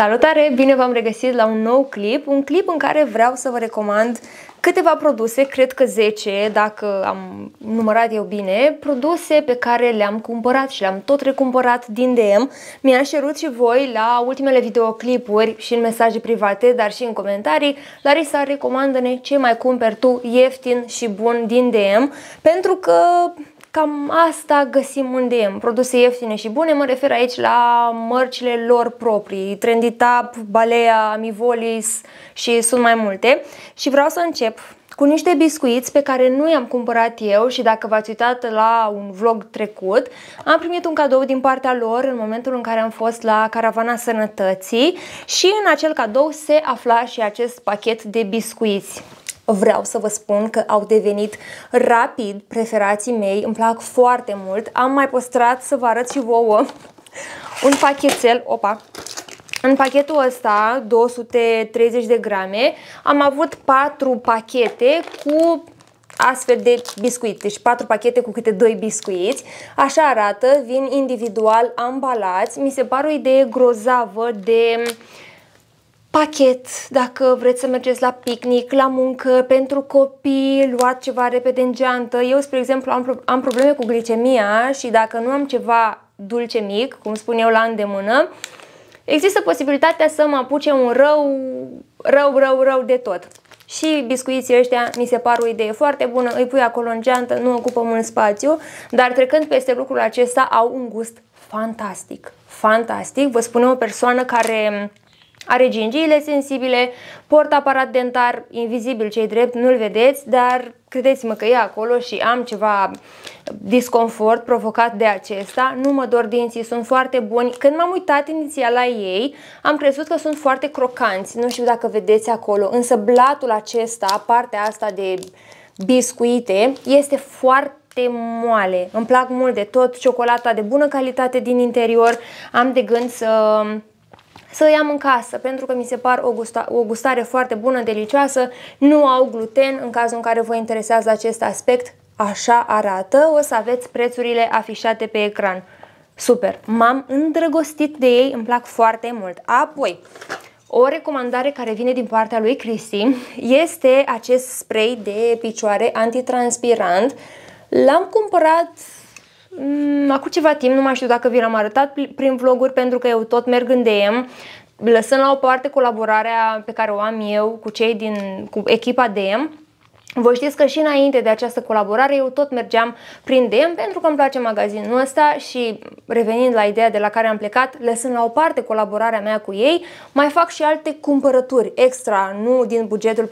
Salutare! Bine v-am regăsit la un nou clip, un clip în care vreau să vă recomand câteva produse, cred că 10, dacă am numărat eu bine, produse pe care le-am cumpărat și le-am tot recumpărat din DM. Mi-ați cerut și voi la ultimele videoclipuri și în mesaje private, dar și în comentarii: Larisa, recomandă-ne ce mai cumperi tu ieftin și bun din DM, pentru că cam asta găsim în DM, produse ieftine și bune. Mă refer aici la mărcile lor proprii, Trenditap, Balea, Mivolis și sunt mai multe. Și vreau să încep cu niște biscuiți pe care nu i-am cumpărat eu și dacă v-ați uitat la un vlog trecut, am primit un cadou din partea lor în momentul în care am fost la Caravana Sănătății și în acel cadou se afla și acest pachet de biscuiți. Vreau să vă spun că au devenit rapid preferații mei, îmi plac foarte mult. Am mai păstrat să vă arăt și vouă un pachetel, în pachetul ăsta, 230 de grame, am avut 4 pachete cu astfel de biscuiți, deci 4 pachete cu câte 2 biscuiți. Așa arată, vin individual ambalați, mi se pare o idee grozavă de pachet, dacă vreți să mergeți la picnic, la muncă, pentru copii, luat ceva repede în geantă. Eu, spre exemplu, am probleme cu glicemia și dacă nu am ceva dulce mic, cum spun eu, la îndemână, există posibilitatea să mă apuce un rău de tot. Și biscuiții ăștia mi se par o idee foarte bună, îi pui acolo în geantă, nu ocupă mult spațiu, dar trecând peste lucrul acesta, au un gust fantastic. Fantastic, vă spune o persoană care are gingiile sensibile, port aparat dentar invizibil, cei drept, nu-l vedeți, dar credeți-mă că e acolo și am ceva disconfort provocat de acesta. Nu mă dor dinții, sunt foarte buni. Când m-am uitat inițial la ei, am crezut că sunt foarte crocanți, nu știu dacă vedeți acolo, însă blatul acesta, partea asta de biscuite, este foarte moale. Îmi plac mult de tot, ciocolata de bună calitate din interior, am de gând să îi am în casă, pentru că mi se par o gustare foarte bună, delicioasă, nu au gluten, în cazul în care vă interesează acest aspect, așa arată, o să aveți prețurile afișate pe ecran. Super, m-am îndrăgostit de ei, îmi plac foarte mult. Apoi, o recomandare care vine din partea lui Cristi este acest spray de picioare antitranspirant. L-am cumpărat acum ceva timp, nu mai știu dacă vi l-am arătat prin vloguri, pentru că eu tot merg în DM, lăsând la o parte colaborarea pe care o am eu cu cu echipa DM. Voi știți că și înainte de această colaborare eu tot mergeam prin DM pentru că îmi place magazinul ăsta și, revenind la ideea de la care am plecat, lăsând la o parte colaborarea mea cu ei, mai fac și alte cumpărături extra, nu din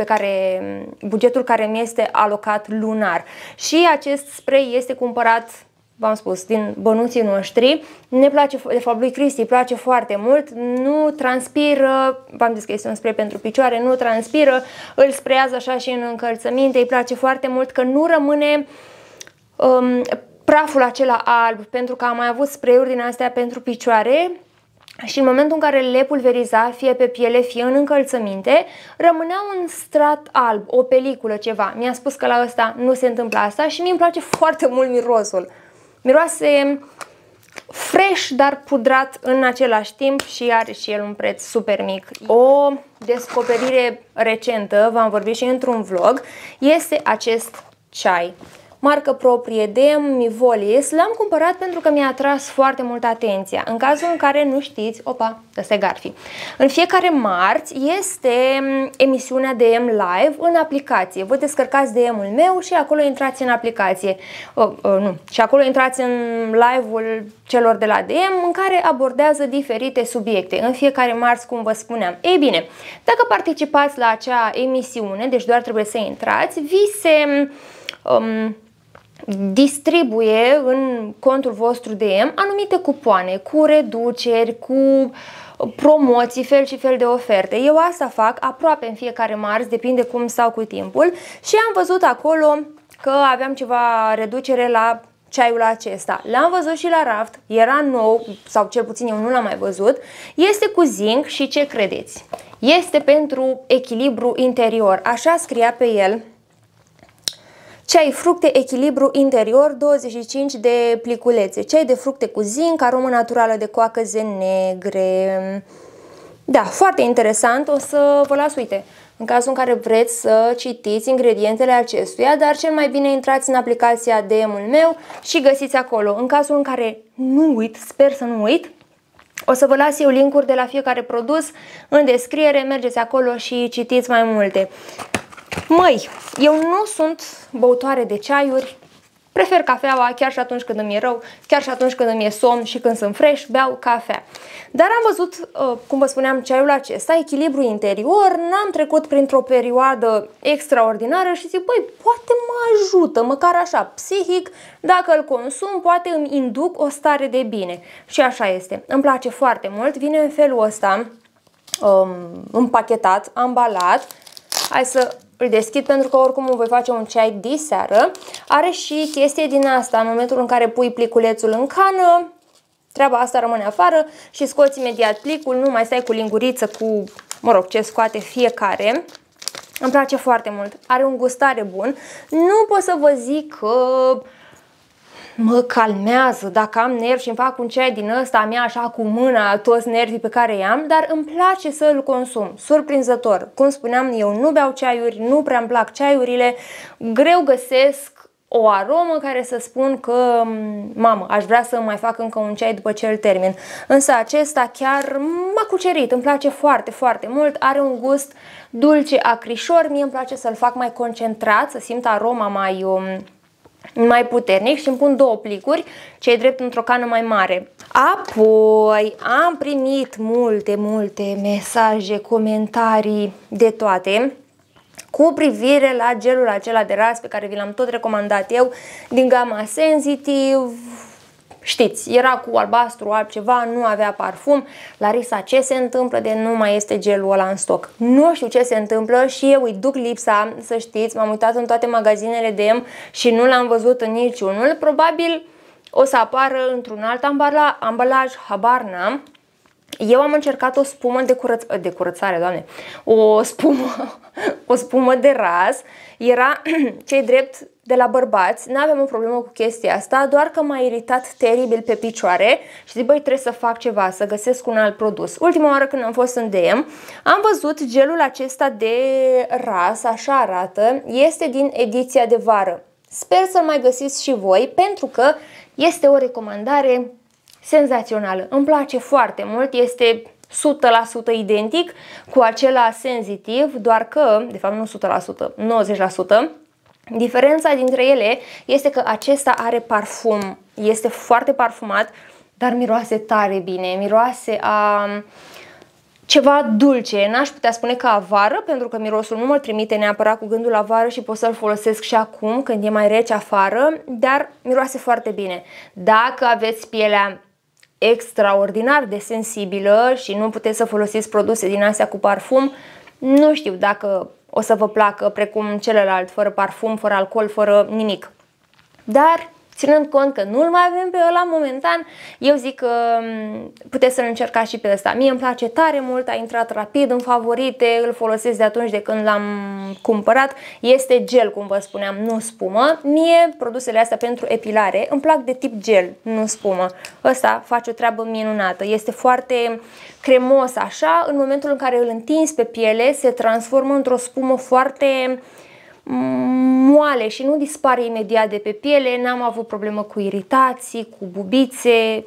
bugetul care mi este alocat lunar. Și acest spray este cumpărat, v-am spus, din bănuții noștri. Ne place, de fapt lui Cristi îi place foarte mult, nu transpiră, v-am zis că este un spray pentru picioare, nu transpiră, îl sprayează așa și în încălțăminte, îi place foarte mult că nu rămâne praful acela alb, pentru că am mai avut spray-uri din astea pentru picioare și în momentul în care le pulveriza, fie pe piele, fie în încălțăminte, rămânea un strat alb, o peliculă, ceva. Mi-a spus că la ăsta nu se întâmplă asta și mie îmi place foarte mult mirosul. Miroase fresh, dar pudrat în același timp și are și el un preț super mic. O descoperire recentă, v-am vorbit și într-un vlog, este acest ceai. Marcă proprie DM, Mivolis. L-am cumpărat pentru că mi-a atras foarte mult atenția. În cazul în care nu știți, ăsta e Garfi. În fiecare marți este emisiunea DM Live în aplicație. Vă descărcați DM-ul meu și acolo intrați în aplicație. Și acolo intrați în live-ul celor de la DM în care abordează diferite subiecte. În fiecare marți, cum vă spuneam. Ei bine, dacă participați la acea emisiune, deci doar trebuie să intrați, vi se distribuie în contul vostru DM anumite cupoane cu reduceri, cu promoții, fel și fel de oferte. Eu asta fac aproape în fiecare marți, depinde cum stau cu timpul, și am văzut acolo că aveam ceva reducere la ceaiul acesta. L-am văzut și la raft, era nou, sau cel puțin eu nu l-am mai văzut. Este cu zinc și ce credeți? Este pentru echilibru interior, așa scria pe el. Ceai fructe, echilibru interior, 25 de pliculețe. Ceai de fructe cu zinc, aromă naturală de coacăze negre. Da, foarte interesant, o să vă las, uite, în cazul în care vreți să citiți ingredientele acestuia, dar cel mai bine intrați în aplicația DM-ul meu și găsiți acolo. În cazul în care nu uit, sper să nu uit, o să vă las eu link-uri de la fiecare produs în descriere, mergeți acolo și citiți mai multe. Măi, eu nu sunt băutoare de ceaiuri, prefer cafeaua chiar și atunci când îmi e rău, chiar și atunci când îmi e somn și când sunt fresh, beau cafea. Dar am văzut, cum vă spuneam, ceaiul acesta, echilibru interior, n-am trecut printr-o perioadă extraordinară și zic, băi, poate mă ajută, măcar așa, psihic, dacă îl consum, poate îmi induc o stare de bine. Și așa este. Îmi place foarte mult, vine în felul ăsta, împachetat, ambalat. Hai să îl deschid pentru că oricum îmi voi face un ceai diseară. Are și chestie din asta, în momentul în care pui pliculețul în cană, treaba asta rămâne afară și scoți imediat plicul, nu mai stai cu linguriță, cu, mă rog, ce scoate fiecare. Îmi place foarte mult, are un gustare bun. Nu pot să vă zic că mă calmează dacă am nervi și îmi fac un ceai din ăsta, am ia așa cu mâna toți nervii pe care i-am, dar îmi place să îl consum, surprinzător. Cum spuneam, eu nu beau ceaiuri, nu prea îmi plac ceaiurile, greu găsesc o aromă care să spun că, mamă, aș vrea să mai fac încă un ceai după ce îl termin. Însă acesta chiar m-a cucerit, îmi place foarte, foarte mult, are un gust dulce, acrișor, mie îmi place să-l fac mai concentrat, să simt aroma mai puternic și îmi pun 2 plicuri, ce-i drept într-o cană mai mare. Apoi am primit multe mesaje, comentarii de toate cu privire la gelul acela de ras pe care vi l-am tot recomandat eu din gama Sensitive. Știți, era cu albastru, altceva, nu avea parfum. Larisa, ce se întâmplă de nu mai este gelul ăla în stoc? Nu știu ce se întâmplă și eu îi duc lipsa, să știți, m-am uitat în toate magazinele DM și nu l-am văzut în niciunul. Probabil o să apară într-un alt ambalaj, habar n-am. Eu am încercat o spumă de curățare, doamne, o spumă de ras, era ce-i drept de la bărbați, n-aveam o problemă cu chestia asta, doar că m-a iritat teribil pe picioare și zic, băi, trebuie să fac ceva, să găsesc un alt produs. Ultima oară când am fost în DM, am văzut gelul acesta de ras, așa arată, este din ediția de vară. Sper să-l mai găsiți și voi, pentru că este o recomandare senzațională. Îmi place foarte mult, este 100% identic cu acela Sensitive, doar că, de fapt nu 100%, 90%. Diferența dintre ele este că acesta are parfum, este foarte parfumat, dar miroase tare bine, miroase a ceva dulce. N-aș putea spune că a vară, pentru că mirosul nu mă trimite neapărat cu gândul la vară și pot să-l folosesc și acum, când e mai rece afară, dar miroase foarte bine. Dacă aveți pielea extraordinar de sensibilă și nu puteți să folosiți produse din astea cu parfum, nu știu dacă o să vă placă precum celălalt, fără parfum, fără alcool, fără nimic. Dar, ținând cont că nu-l mai avem pe ăla momentan, eu zic că puteți să-l încercați și pe ăsta. Mie îmi place tare mult, a intrat rapid în favorite, îl folosesc de atunci de când l-am cumpărat. Este gel, cum vă spuneam, nu spumă. Mie, produsele astea pentru epilare îmi plac de tip gel, nu spumă. Ăsta face o treabă minunată. Este foarte cremos așa, în momentul în care îl întinzi pe piele, se transformă într-o spumă foarte moale și nu dispare imediat de pe piele. N-am avut problemă cu iritații, cu bubițe,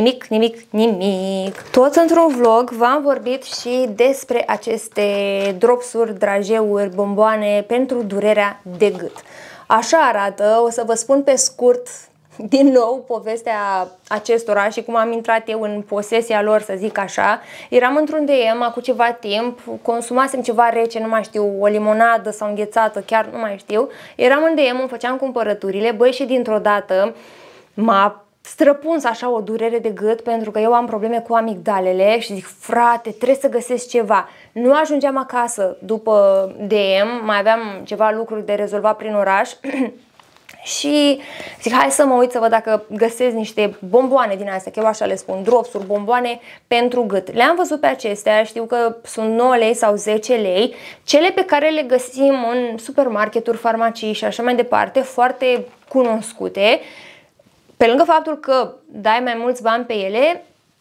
nimic. Tot într-un vlog v-am vorbit și despre aceste dropsuri, drajeuri, bomboane pentru durerea de gât. Așa arată, o să vă spun pe scurt din nou povestea acestora și cum am intrat eu în posesia lor, să zic așa. Eram într-un DM acum ceva timp, consumasem ceva rece, nu mai știu, o limonadă sau înghețată, chiar nu mai știu. Eram în DM, îmi făceam cumpărăturile, băi, și dintr-o dată m-a străpuns așa o durere de gât, pentru că eu am probleme cu amigdalele și zic, frate, trebuie să găsesc ceva. Nu ajungeam acasă după DM, mai aveam ceva lucruri de rezolvat prin oraș. Și zic, hai să mă uit să văd dacă găsesc niște bomboane din astea, că eu așa le spun, dropsuri, bomboane pentru gât. Le-am văzut pe acestea, știu că sunt 9 lei sau 10 lei, cele pe care le găsim în supermarketuri, farmacii și așa mai departe, foarte cunoscute. Pe lângă faptul că dai mai mulți bani pe ele,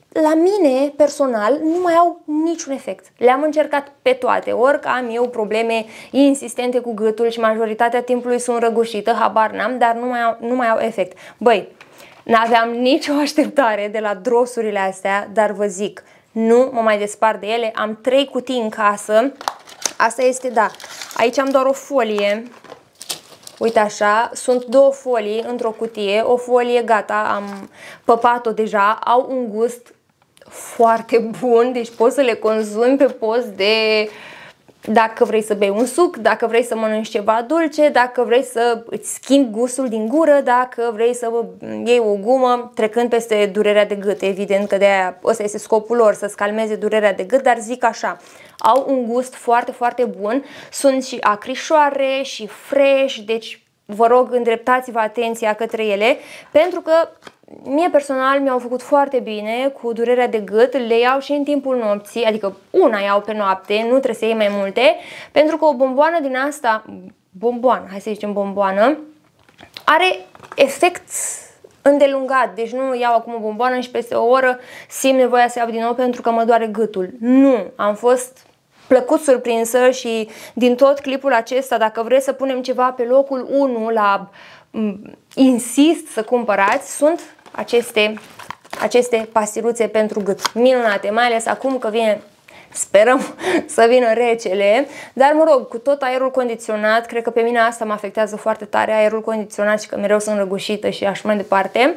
la mine, personal, nu mai au niciun efect. Le-am încercat pe toate, ori că am eu probleme insistente cu gâtul și majoritatea timpului sunt răgușită, habar n-am, dar nu mai au efect. Băi, n-aveam nicio așteptare de la drosurile astea, dar vă zic, nu mă mai despart de ele. Am 3 cutii în casă. Asta este, da, aici am doar o folie. Uite așa, sunt 2 folii într-o cutie, o folie gata, am păpat-o deja, au un gust foarte bun, deci poți să le consumi pe post de dacă vrei să bei un suc, dacă vrei să mănânci ceva dulce, dacă vrei să îți schimbi gustul din gură, dacă vrei să iei o gumă trecând peste durerea de gât. Evident că de aia ăsta este scopul lor, să-ți calmeze durerea de gât, dar zic așa, au un gust foarte, foarte bun, sunt și acrișoare și fresh, deci vă rog îndreptați-vă atenția către ele, pentru că mie personal mi-au făcut foarte bine cu durerea de gât, le iau și în timpul nopții, adică una iau pe noapte, nu trebuie să iei mai multe, pentru că o bomboană din asta, hai să zicem bomboană, are efect îndelungat, deci nu iau acum o bomboană și peste o oră simt nevoia să iau din nou pentru că mă doare gâtul. Nu, am fost plăcut surprinsă și din tot clipul acesta, dacă vreți să punem ceva pe locul 1 la insist să cumpărați, sunt aceste pastiluțe pentru gât. Minunate, mai ales acum că vine, sperăm să vină recele, dar mă rog, cu tot aerul condiționat, cred că pe mine asta mă afectează foarte tare, aerul condiționat și că mereu sunt răgușită și așa mai departe.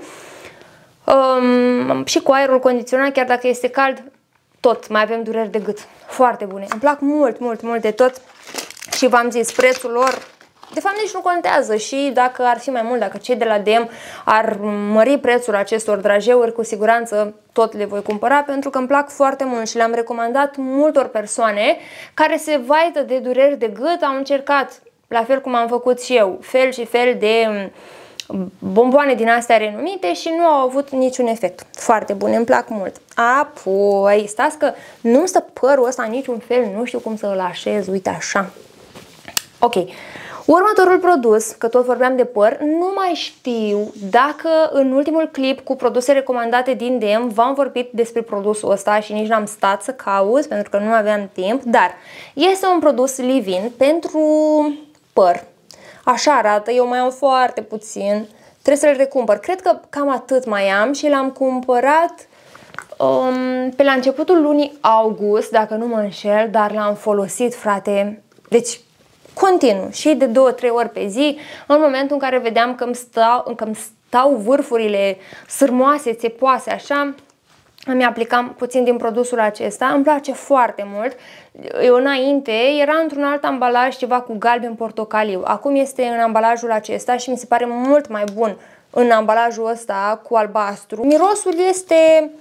Și cu aerul condiționat, chiar dacă este cald, tot mai avem dureri de gât. Foarte bune. Îmi plac mult, mult, mult de tot și v-am zis, prețul lor de fapt nici nu contează și dacă ar fi mai mult, dacă cei de la DM ar mări prețul acestor drajeuri, cu siguranță tot le voi cumpăra pentru că îmi plac foarte mult și le-am recomandat multor persoane care se vaită de dureri de gât, au încercat, la fel cum am făcut și eu, fel și fel de bomboane din astea renumite și nu au avut niciun efect. Foarte bune, îmi plac mult. Apoi, stați că nu stă părul ăsta în niciun fel, nu știu cum să îl așez, uite așa. Ok. Următorul produs, că tot vorbeam de păr, nu mai știu dacă în ultimul clip cu produse recomandate din DM v-am vorbit despre produsul ăsta și nici n-am stat să caut pentru că nu aveam timp, dar este un produs leave-in pentru păr. Așa arată, eu mai am foarte puțin, trebuie să-l recumpăr. Cred că cam atât mai am și l-am cumpărat pe la începutul lunii august, dacă nu mă înșel, dar l-am folosit, frate, deci continuu și de 2-3 ori pe zi, în momentul în care vedeam că îmi stau vârfurile sârmoase, țepoase, așa, îmi aplicam puțin din produsul acesta. Îmi place foarte mult. Eu înainte era într-un alt ambalaj, ceva cu galben portocaliu. Acum este în ambalajul acesta și mi se pare mult mai bun în ambalajul ăsta cu albastru. Mirosul este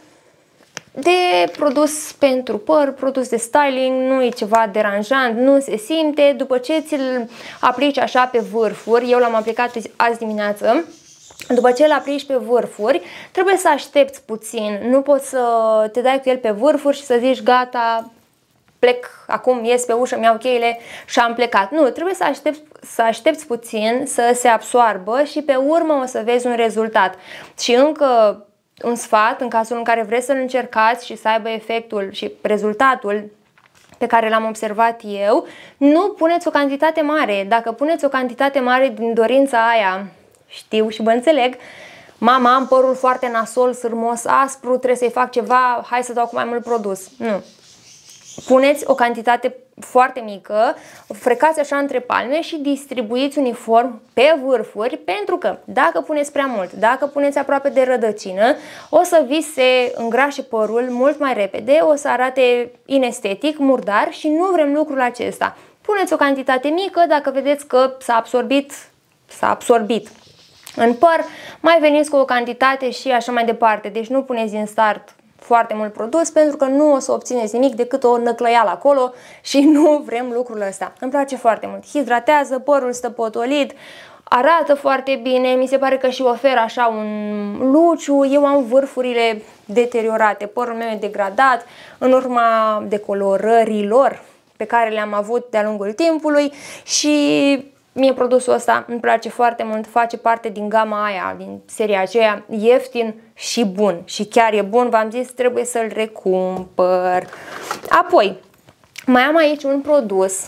de produs pentru păr, produs de styling, nu e ceva deranjant, nu se simte. După ce ți-l aplici așa pe vârfuri, eu l-am aplicat azi dimineață, după ce îl aplici pe vârfuri, trebuie să aștepți puțin, nu poți să te dai cu el pe vârfuri și să zici gata, plec acum, ies pe ușă, mi-au cheile și am plecat. Nu, trebuie să aștepți puțin să se absoarbă și pe urmă o să vezi un rezultat. Și încă un sfat, în cazul în care vreți să-l încercați și să aibă efectul și rezultatul pe care l-am observat eu, nu puneți o cantitate mare. Dacă puneți o cantitate mare din dorința aia, știu și vă înțeleg, mama, am părul foarte nasol, sârmos, aspru, trebuie să-i fac ceva, hai să dau cu mai mult produs. Nu. Puneți o cantitate foarte mică, frecați așa între palme și distribuiți uniform pe vârfuri, pentru că dacă puneți prea mult, dacă puneți aproape de rădăcină, o să vi se îngrașe părul mult mai repede, o să arate inestetic, murdar și nu vrem lucrul acesta. Puneți o cantitate mică, dacă vedeți că s-a absorbit în păr, mai veniți cu o cantitate și așa mai departe. Deci nu puneți din start foarte mult produs pentru că nu o să obțineți nimic decât o năclăială acolo și nu vrem lucrul ăsta. Îmi place foarte mult. Hidratează, părul stă potolit, arată foarte bine, mi se pare că și oferă așa un luciu. Eu am vârfurile deteriorate, părul meu e degradat în urma decolorărilor pe care le-am avut de-a lungul timpului și Mie produsul ăsta îmi place foarte mult, face parte din gama aia, din seria aceea, ieftin și bun. Și chiar e bun, v-am zis, trebuie să-l recumpăr. Apoi, mai am aici un produs,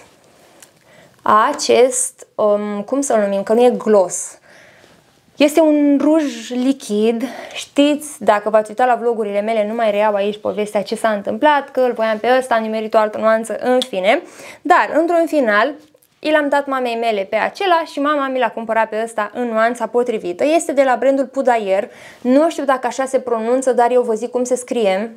acest, cum să-l numim, că nu e gloss. Este un ruj lichid, știți, dacă v-ați uitat la vlogurile mele, nu mai reiau aici povestea ce s-a întâmplat, că îl voiam pe ăsta, am nimerit o altă nuanță, în fine. Dar, într-un final, i l-am dat mamei mele pe acela și mama mi l-a cumpărat pe ăsta în nuanța potrivită. Este de la brandul Pudayer, nu știu dacă așa se pronunță, dar eu vă zic cum se scrie.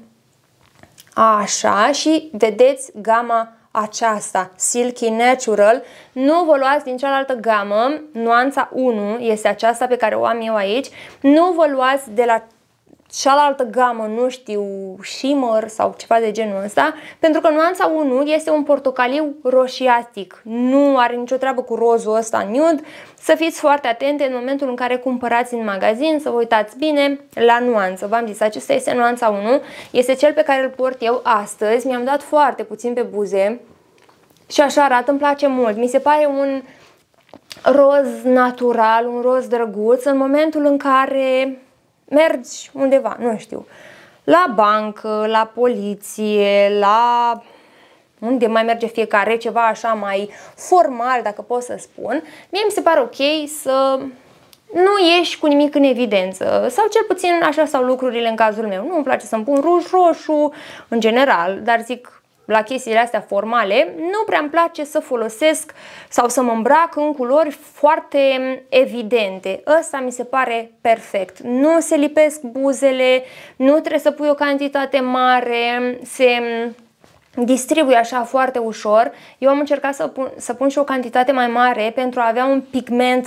Așa, și vedeți gama aceasta, Silky Natural. Nu vă luați din cealaltă gamă, nuanța 1 este aceasta pe care o am eu aici. Nu vă luați de la cealaltă gamă, nu știu, shimmer sau ceva de genul ăsta, pentru că nuanța 1 este un portocaliu roșiatic. Nu are nicio treabă cu rozul ăsta nude. Să fiți foarte atente în momentul în care cumpărați în magazin, să vă uitați bine la nuanță. V-am zis, acesta este nuanța 1, este cel pe care îl port eu astăzi. Mi-am dat foarte puțin pe buze și așa arată, îmi place mult. Mi se pare un roz natural, un roz drăguț în momentul în care mergi undeva, nu știu, la bancă, la poliție, la unde mai merge fiecare, ceva așa mai formal, dacă pot să spun. Mie mi se pare ok să nu ieși cu nimic în evidență, sau cel puțin așa stau lucrurile în cazul meu. Nu îmi place să-mi pun ruj roșu în general, dar zic, la chestiile astea formale, nu prea îmi place să folosesc sau să mă îmbrac în culori foarte evidente. Ăsta mi se pare perfect. Nu se lipesc buzele, nu trebuie să pui o cantitate mare, se distribuie așa foarte ușor. Eu am încercat să pun și o cantitate mai mare pentru a avea un pigment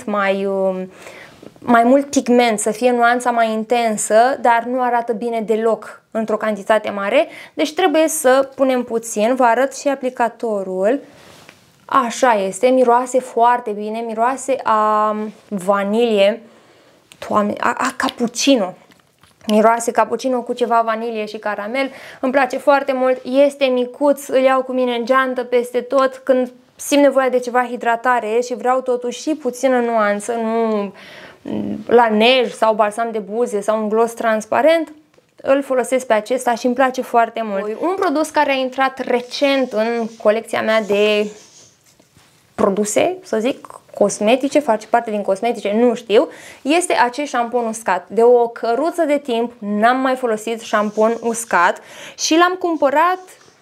mai mult pigment, să fie nuanța mai intensă, dar nu arată bine deloc într-o cantitate mare, deci trebuie să punem puțin. Vă arăt și aplicatorul. Așa este, miroase foarte bine, miroase a vanilie, Doamne, a cappuccino. Miroase cappuccino cu ceva vanilie și caramel, îmi place foarte mult, este micuț, îl iau cu mine în geantă peste tot când simt nevoia de ceva hidratare și vreau totuși și puțină nuanță, nu la nej sau balsam de buze sau un gloss transparent, îl folosesc pe acesta și îmi place foarte mult. Un produs care a intrat recent în colecția mea de produse, să zic, cosmetice, face parte din cosmetice, nu știu, este acest șampon uscat. De o căruță de timp n-am mai folosit șampon uscat și l-am cumpărat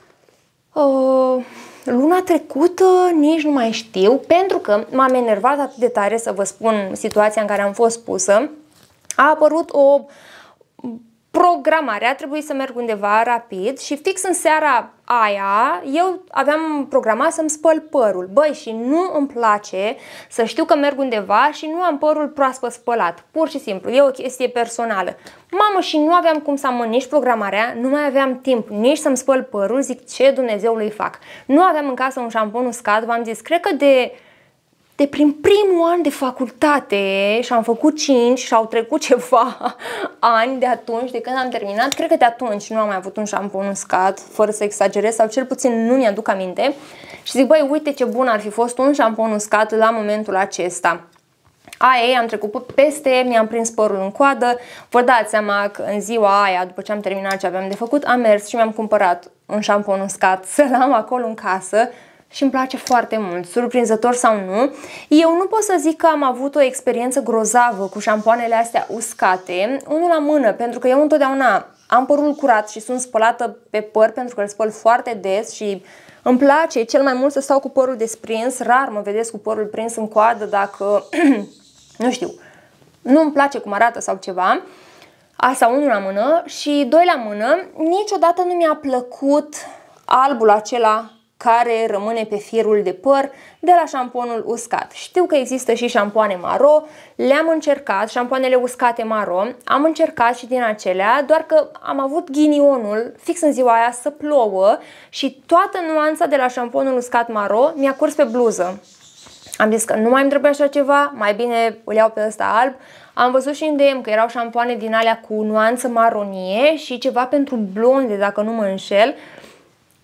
luna trecută, nici nu mai știu, pentru că m-am enervat atât de tare, să vă spun situația în care am fost pusă. A apărut o programare, a trebuit să merg undeva rapid și fix în seara aia eu aveam programat să-mi spăl părul. Băi, și nu îmi place să știu că merg undeva și nu am părul proaspăt spălat. Pur și simplu, e o chestie personală. Mamă, și nu aveam cum să amân nici programarea, nu mai aveam timp nici să-mi spăl părul, zic ce Dumnezeului fac. Nu aveam în casă un șampon uscat, v-am zis, cred că de prin primul an de facultate și am făcut 5 și au trecut ceva ani de atunci, de când am terminat, cred că de atunci nu am mai avut un șampon uscat, fără să exagerez, sau cel puțin nu mi-aduc aminte. Și zic, băi, uite ce bun ar fi fost un șampon uscat la momentul acesta. Aia, am trecut peste, mi-am prins părul în coadă. Vă dați seama că în ziua aia, după ce am terminat ce aveam de făcut, am mers și mi-am cumpărat un șampon uscat să-l am acolo în casă. Și îmi place foarte mult, surprinzător sau nu. Eu nu pot să zic că am avut o experiență grozavă cu șampoanele astea uscate, unul la mână, pentru că eu întotdeauna am părul curat și sunt spălată pe păr pentru că îl spăl foarte des și îmi place cel mai mult să stau cu părul desprins. Rar mă vedeți cu părul prins în coadă dacă, nu știu, nu îmi place cum arată sau ceva. Asta unul la mână și doi la mână, niciodată nu mi-a plăcut albul acela care rămâne pe firul de păr de la șamponul uscat. Știu că există și șampoane maro, le-am încercat, șampoanele uscate maro, am încercat și din acelea, doar că am avut ghinionul fix în ziua aia să plouă și toată nuanța de la șamponul uscat maro mi-a curs pe bluză. Am zis că nu mai îmi trebuie așa ceva, mai bine îl iau pe ăsta alb. Am văzut și în DM că erau șampoane din alea cu nuanță maronie și ceva pentru blonde, dacă nu mă înșel.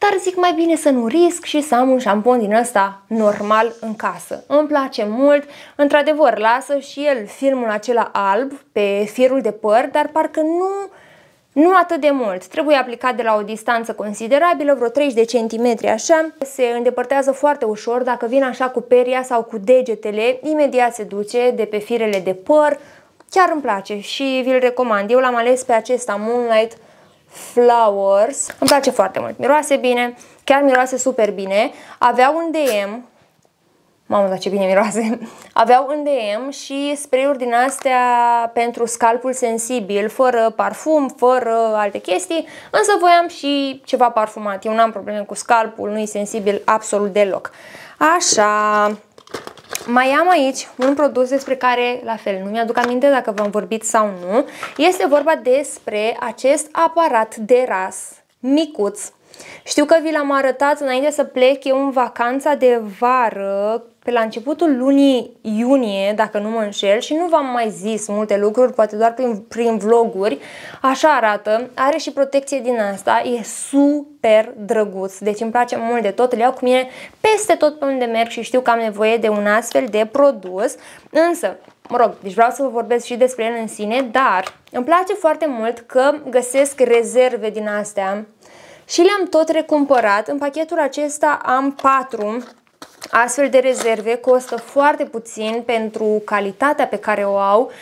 dar zic mai bine să nu risc și să am un șampon din ăsta normal în casă. Îmi place mult, într-adevăr lasă și el filmul acela alb pe firul de păr, dar parcă nu atât de mult. Trebuie aplicat de la o distanță considerabilă, vreo 30 de centimetri așa. Se îndepărtează foarte ușor, dacă vin așa cu peria sau cu degetele, imediat se duce de pe firele de păr. Chiar îmi place și vi-l recomand. Eu l-am ales pe acesta Moonlight Flowers. Îmi place foarte mult. Miroase bine, chiar miroase super bine. Avea un DM. Mamă, dar ce bine miroase. Aveau un DM și spray-uri din astea pentru scalpul sensibil, fără parfum, fără alte chestii, însă voiam și ceva parfumat. Eu n-am probleme cu scalpul, nu-i sensibil absolut deloc. Așa, mai am aici un produs despre care, la fel, nu mi-aduc aminte dacă v-am vorbit sau nu. Este vorba despre acest aparat de ras micuț. Știu că vi l-am arătat înainte să plec eu în vacanța de vară, pe la începutul lunii iunie, dacă nu mă înșel, și nu v-am mai zis multe lucruri, poate doar prin vloguri. Așa arată, are și protecție din asta, e super drăguț, deci îmi place mult de tot, îl iau cu mine peste tot pe unde merg și știu că am nevoie de un astfel de produs, însă, mă rog, deci vreau să vă vorbesc și despre el în sine, dar îmi place foarte mult că găsesc rezerve din astea și le-am tot recumpărat. În pachetul acesta am 4 astfel de rezerve, costă foarte puțin pentru calitatea pe care o au,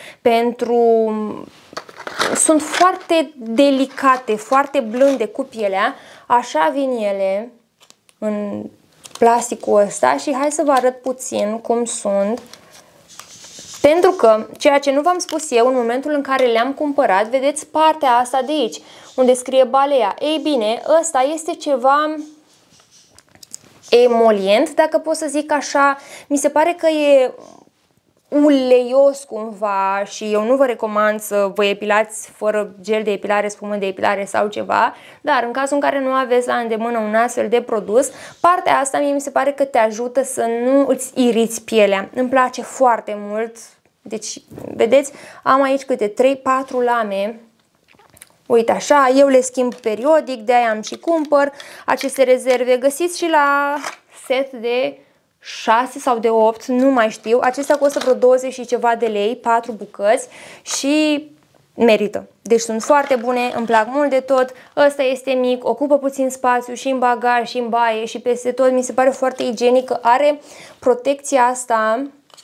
sunt foarte delicate, foarte blânde cu pielea, așa vin ele în plasticul ăsta și hai să vă arăt puțin cum sunt. Pentru că, ceea ce nu v-am spus eu în momentul în care le-am cumpărat, vedeți partea asta de aici, unde scrie Balea. Ei bine, ăsta este ceva emolient, dacă pot să zic așa. Mi se pare că e uleios cumva și eu nu vă recomand să vă epilați fără gel de epilare, spumă de epilare sau ceva, dar în cazul în care nu aveți la îndemână un astfel de produs, partea asta mie mi se pare că te ajută să nu îți iriți pielea. Îmi place foarte mult. Deci, vedeți, am aici câte 3-4 lame. Uite așa, eu le schimb periodic, de-aia am și cumpăr aceste rezerve. Găsiți și la set de 6 sau de 8, nu mai știu. Acestea costă vreo 20 și ceva de lei, 4 bucăți și merită. Deci sunt foarte bune, îmi plac mult de tot. Ăsta este mic, ocupă puțin spațiu și în bagaj și în baie și peste tot. Mi se pare foarte igienic că are protecția asta,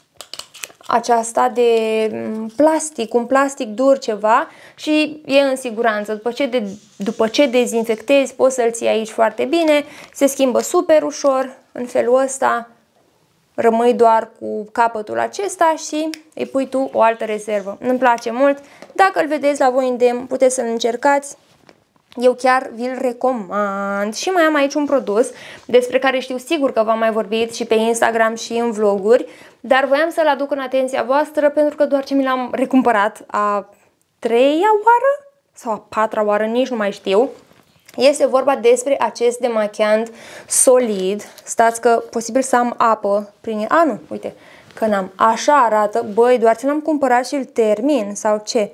aceasta de plastic, un plastic dur ceva și e în siguranță. După ce dezinfectezi, poți să-l ții aici foarte bine, se schimbă super ușor, în felul ăsta rămâi doar cu capătul acesta și îi pui tu o altă rezervă. Îmi place mult, dacă îl vedeți la voi îndemn, puteți să-l încercați. Eu chiar vi-l recomand. Și mai am aici un produs despre care știu sigur că v-am mai vorbit și pe Instagram și în vloguri, dar voiam să-l aduc în atenția voastră pentru că doar ce mi l-am recumpărat a 3-a oară sau a 4-a oară, nici nu mai știu. Este vorba despre acest demachiant solid. Stați că posibil să am apă prin el. A, nu, uite, că n-am. Așa arată. Băi, doar ce l-am cumpărat și îl termin sau ce?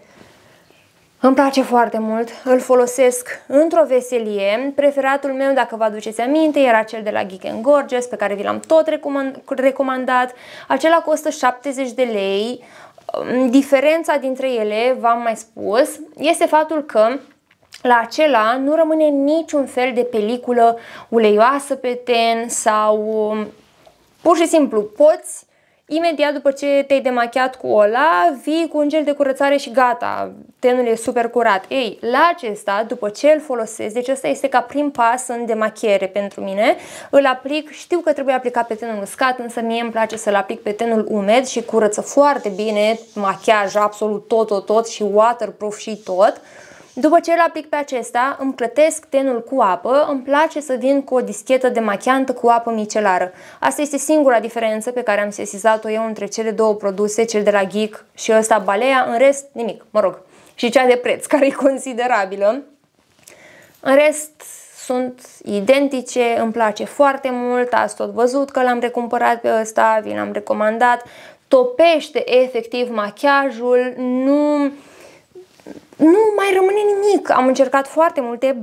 Îmi place foarte mult, îl folosesc într-o veselie. Preferatul meu, dacă vă aduceți aminte, era cel de la Geek & Gorgeous, pe care vi l-am tot recomandat. Acela costă 70 de lei. Diferența dintre ele, v-am mai spus, este faptul că la acela nu rămâne niciun fel de peliculă uleioasă pe ten sau pur și simplu poți, imediat după ce te-ai demachiat cu ăla, vii cu un gel de curățare și gata, tenul e super curat. Ei, la acesta, după ce îl folosesc, deci ăsta este ca prim pas în demachiere pentru mine, îl aplic, știu că trebuie aplicat pe tenul uscat, însă mie îmi place să-l aplic pe tenul umed și curăță foarte bine, machiaj absolut tot și waterproof și tot. După ce îl aplic pe acesta, îmi clătesc tenul cu apă, îmi place să vin cu o dischetă demachiantă cu apă micelară. Asta este singura diferență pe care am sesizat-o eu între cele două produse, cel de la Geek și ăsta Balea, în rest nimic, mă rog, și cea de preț, care e considerabilă. În rest sunt identice, îmi place foarte mult, ați tot văzut că l-am recumpărat pe ăsta, vi l-am recomandat, topește efectiv machiajul, nu mai rămâne nimic. Am încercat foarte multe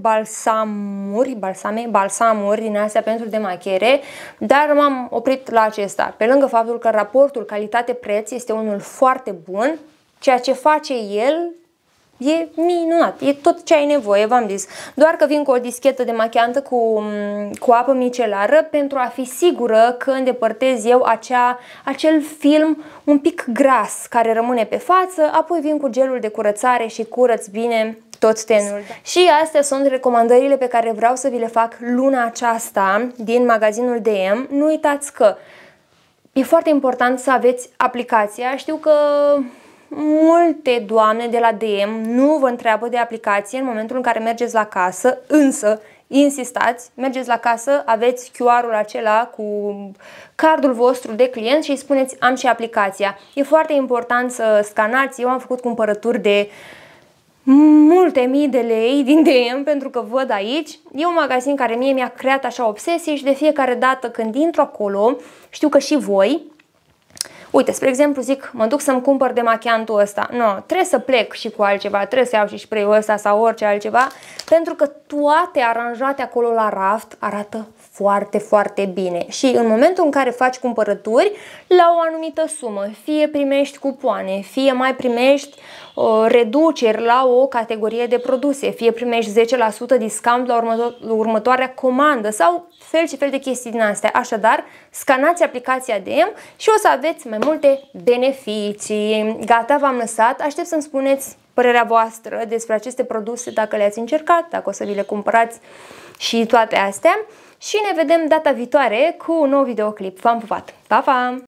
balsamuri din astea pentru demachiere, dar m-am oprit la acesta. Pe lângă faptul că raportul calitate-preț este unul foarte bun, ceea ce face el e minunat, e tot ce ai nevoie, v-am zis. Doar că vin cu o dischetă demachiantă cu apă micelară pentru a fi sigură că îndepărtez eu acel film un pic gras care rămâne pe față, apoi vin cu gelul de curățare și curăț bine tot tenul. Și astea sunt recomandările pe care vreau să vi le fac luna aceasta din magazinul DM. Nu uitați că e foarte important să aveți aplicația. Știu că multe doamne de la DM nu vă întreabă de aplicație în momentul în care mergeți la casă, însă insistați, mergeți la casă, aveți QR-ul acela cu cardul vostru de client și îi spuneți am și aplicația. E foarte important să scanați. Eu am făcut cumpărături de multe mii de lei din DM pentru că văd aici. E un magazin care mie mi-a creat așa obsesie și de fiecare dată când intru acolo, știu că și voi, uite, spre exemplu, zic, mă duc să-mi cumpăr demachiantul ăsta. Nu, trebuie să plec și cu altceva, trebuie să iau și spray-ul ăsta sau orice altceva, pentru că toate aranjate acolo la raft arată foarte, foarte bine. Și în momentul în care faci cumpărături la o anumită sumă, fie primești cupoane, fie mai primești reduceri la o categorie de produse, fie primești 10% discount la următoarea comandă sau fel și fel de chestii din astea. Așadar, scanați aplicația DM și o să aveți mai multe beneficii. Gata, v-am lăsat. Aștept să-mi spuneți părerea voastră despre aceste produse, dacă le-ați încercat, dacă o să vi le cumpărați și toate astea. Și ne vedem data viitoare cu un nou videoclip. V-am pupat! Pa, pa!